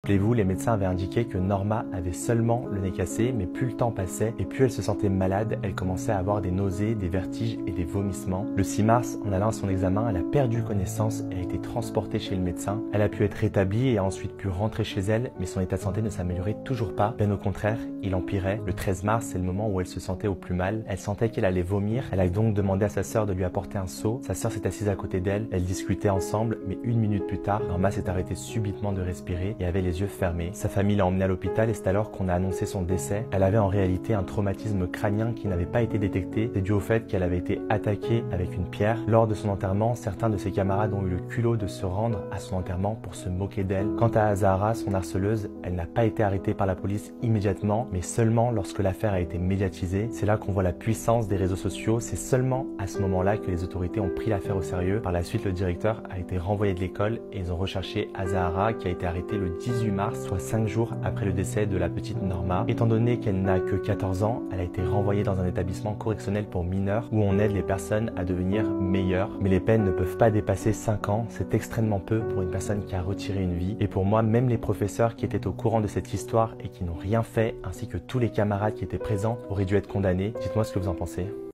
Rappelez-vous, les médecins avaient indiqué que Norma avait seulement le nez cassé, mais plus le temps passait et plus elle se sentait malade, elle commençait à avoir des nausées, des vertiges et des vomissements. Le 6 mars, en allant à son examen, elle a perdu connaissance et a été transportée chez le médecin. Elle a pu être rétablie et a ensuite pu rentrer chez elle, mais son état de santé ne s'améliorait toujours pas. Bien au contraire, il empirait. Le 13 mars, c'est le moment où elle se sentait au plus mal. Elle sentait qu'elle allait vomir. Elle a donc demandé à sa sœur de lui apporter un seau. Sa sœur s'est assise à côté d'elle. Elles discutaient ensemble, mais une minute plus tard, Norma s'est arrêtée subitement de respirer et avait les yeux fermés. Sa famille l'a emmenée à l'hôpital et c'est alors qu'on a annoncé son décès. Elle avait en réalité un traumatisme crânien qui n'avait pas été détecté. C'est dû au fait qu'elle avait été attaquée avec une pierre. Lors de son enterrement, certains de ses camarades ont eu le culot de se rendre à son enterrement pour se moquer d'elle. Quant à Azahara, son harceleuse, elle n'a pas été arrêtée par la police immédiatement, mais seulement lorsque l'affaire a été médiatisée. C'est là qu'on voit la puissance des réseaux sociaux. C'est seulement à ce moment-là que les autorités ont pris l'affaire au sérieux. Par la suite, le directeur a été renvoyé de l'école et ils ont recherché Azahara qui a été arrêtée le 18 mars, soit 5 jours après le décès de la petite Norma. Étant donné qu'elle n'a que 14 ans, elle a été renvoyée dans un établissement correctionnel pour mineurs où on aide les personnes à devenir meilleures. Mais les peines ne peuvent pas dépasser 5 ans. C'est extrêmement peu pour une personne qui a retiré une vie. Et pour moi, même les professeurs qui étaient au courant de cette histoire et qui n'ont rien fait, ainsi que tous les camarades qui étaient présents, auraient dû être condamnés. Dites-moi ce que vous en pensez.